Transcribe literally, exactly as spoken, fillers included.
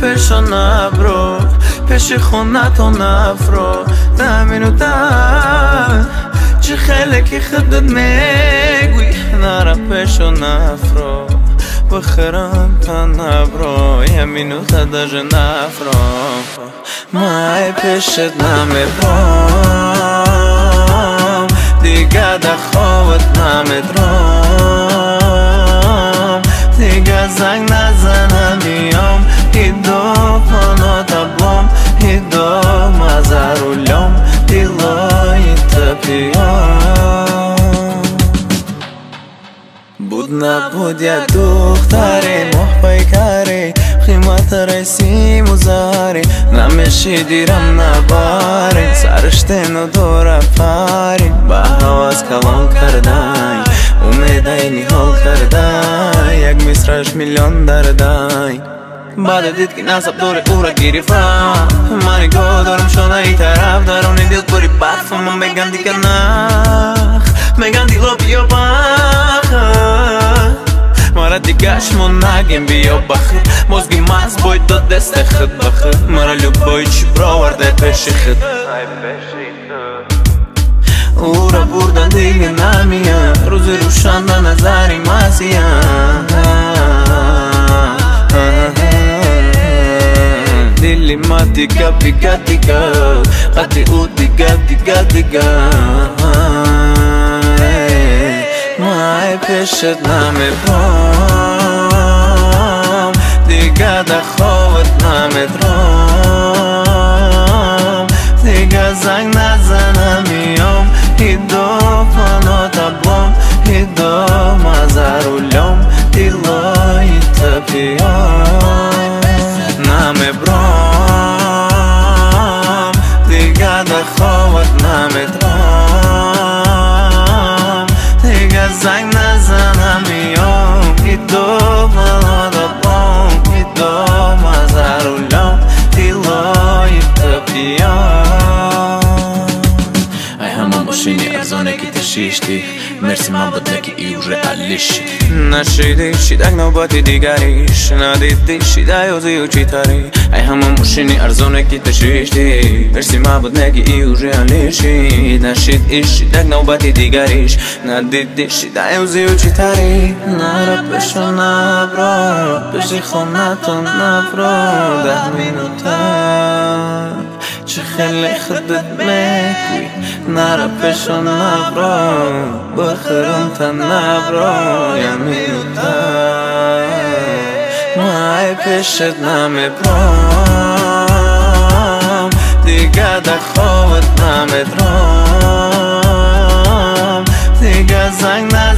پیش نبرو پیش خونت و نفرو دمینو دم چه خیلی که خودت میگوی نرا پیش نفرو بخرم تا نبرو یمینو تا داج نفرو مای پیشت نمیبرم دیگه ده خوابت نمیدرم دیگه زنگ نزنم میام هیدو پانو تبلم هیدو مزارولم دیلای تپیام بود نبود یک دختری محبای کاری قیمت رسیم و زاری نمیشی دیرم نباری سرشتین و دور پاری با حواس کلام کردن امیدای نیحال کردن یک مصرش میلیون دردن بعد دید که نصب دور او را گرفتم منی گو دارم شده ای طرف درونی دل پری بطف من بگم دیگه نخ بگم دیلو بیا بخ مرا دیگهش من نگیم بیا بخیر مزگی مز باید داد دست خود بخیر مرا لبای چی براورده پیش خود او را بردن دیگه نمیان روزی روشنده نظری مزیان دلی ما دیگه بیگه دیگه قدی او دیگه دیگه دیگه مای پیشت نمیبرم دیگه ده خوابت نمیدرم دیگه زنگ نزنم میام هیدو پانو تبلم هیدو مزارولم دیلای تپیام نمیبرم دیگه ده خوابت نمیدرم دیگه زنگ نزنم میام هیدو پانو تبلم هیدو مزارولم دیلای تپیام ای همه ماشینی ارزانه که تشیشتی مرسی من بود نکی ای уже алиши نشیدی شیدک نوبتی دیگریش ندیدی شیده یوزی و چی تاری ای همه ماشینی ارزانه که تشیشتی مرسی من بود نکی ای уже алиши نشیدی شیدک نوبتی دیگریش ندیدی شیده یوزی و چی تاری نرا پیشو نبرو پیشی خونتو نبرو ده مینوتر چه خیلی خودت میگوی نرا پیشو نبرو بخرم تا نبرو یمینوتر مای پیشت نمیبرم دیگه ده خوابت نمیدرم دیگه زنگ